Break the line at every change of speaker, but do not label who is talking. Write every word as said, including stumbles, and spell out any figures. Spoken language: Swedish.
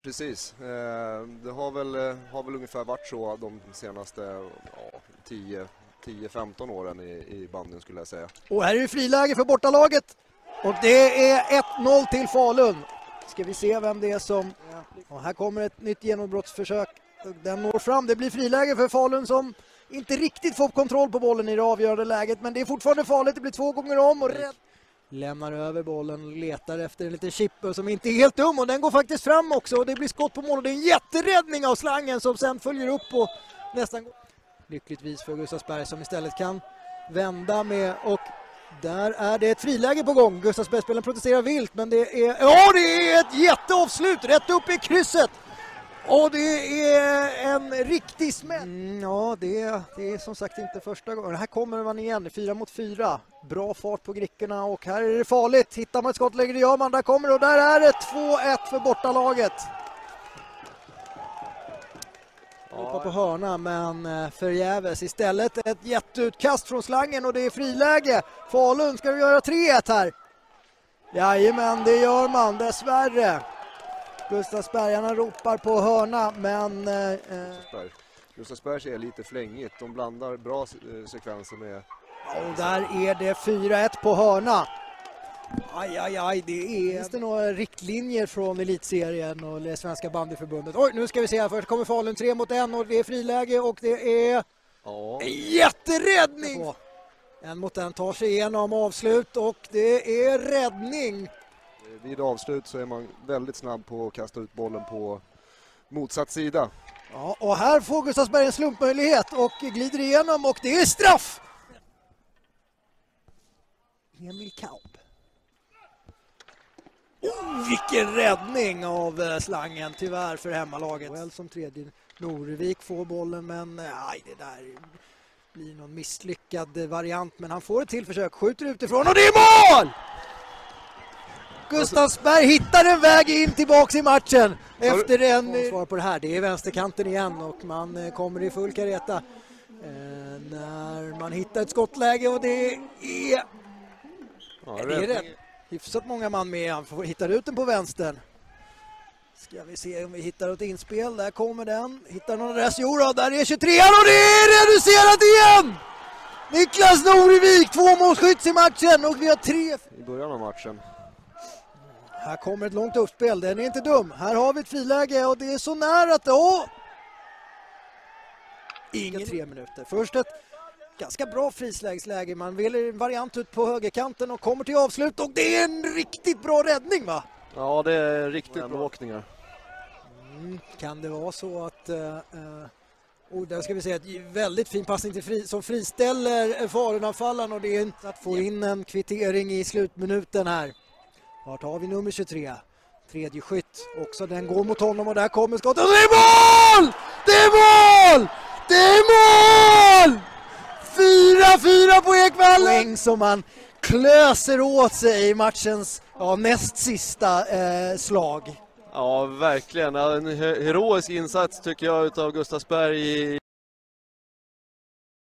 precis. Det har väl, har väl ungefär varit så de senaste ja, tio femton åren i, i banden skulle jag säga.
Och här är det friläge för bortalaget. Och det är ett noll till Falun. Ska vi se vem det är som... Och här kommer ett nytt genombrottsförsök. Den når fram. Det blir friläge för Falun som inte riktigt får kontroll på bollen i det avgörande läget. Men det är fortfarande farligt. Det blir två gånger om och rädd. Lämnar över bollen och letar efter en liten chipper som inte är helt dum. Och den går faktiskt fram också. Och det blir skott på mål. Och det är en jätteräddning av Slangen som sen följer upp och nästan... Lyckligtvis för Gustavsberg som istället kan vända med, och där är det ett friläge på gång. Gustavsbergsspelaren protesterar vilt, men det är, ja, det är ett jätteavslut rätt upp i krysset. Och det är en riktig smäll. Mm, ja, det är, det är som sagt inte första gången. Här kommer man igen, fyra mot fyra. Bra fart på grickorna och här är det farligt. Hittar man ett skottläge, det gör man. Där kommer det och där är det två ett för bortalaget. Uppe på hörna, men förgäves. Istället ett jätteutkast från Slangen och det är friläge. Falun ska göra tre ett här. Jajamän, det gör man dessvärre. Gustavsbergarna ropar på hörna, men... Eh,
Gustavsberg är lite flängigt. De blandar bra sekvenser med...
Och där är det fyra ett på hörna. Aj, aj, aj, det är... Finns det några riktlinjer från elitserien och det svenska bandyförbundet? Oj, nu ska vi se här. Först kommer Falun tre mot en och det är friläge och det är...
Ja.
En jätteräddning! En mot en tar sig igenom avslut och det är räddning.
Vid avslut så är man väldigt snabb på att kasta ut bollen på motsatt sida.
Ja, och här får Gustavsberg en slumpmöjlighet och glider igenom och det är straff! Emil Kaup. Oh, vilken räddning av Slangen, tyvärr för hemmalaget. Väl som tredje Norvik får bollen, men nej, det där blir någon misslyckad variant. Men han får ett till försök, skjuter utifrån och det är mål! Gustavsberg hittar en väg in tillbaks i matchen efter en... Svar på det här, det är vänsterkanten igen och man kommer i full kareta. Eh, när man hittar ett skottläge och det är...
Ja,
det är rätt. Hyfsat många man med. Han får hitta ut den på vänstern. Ska vi se om vi hittar ett inspel. Där kommer den. Hittar någon adress. Jo då, där är tjugotrean och det är reducerat igen! Niklas Norvik, två målskytts i matchen och vi har tre...
I början av matchen.
Här kommer ett långt uppspel. Den är inte dum. Här har vi ett friläge och det är så nära att... Åh! Ingen tre minuter. Först ett ganska bra frislägesläge. Man vill en variant ut på högerkanten och kommer till avslut och det är en riktigt bra räddning, va?
Ja, det är riktigt bra åkningar.
Mm, kan det vara så att... Uh, uh, och där ska vi säga att väldigt fin passning till fri, som friställer Falunanfallaren och det är inte att få in en kvittering i slutminuten här. Vart har vi nummer tjugotre? Tredje skytt. Också den går mot honom och där kommer skottet. Och det är mål! Det är mål! Det är mål! fyra fyra på Ekvallen! Poäng som man klöser åt sig i matchens ja, näst sista eh, slag.
Ja, verkligen. En heroisk insats tycker jag utav Gustavsberg i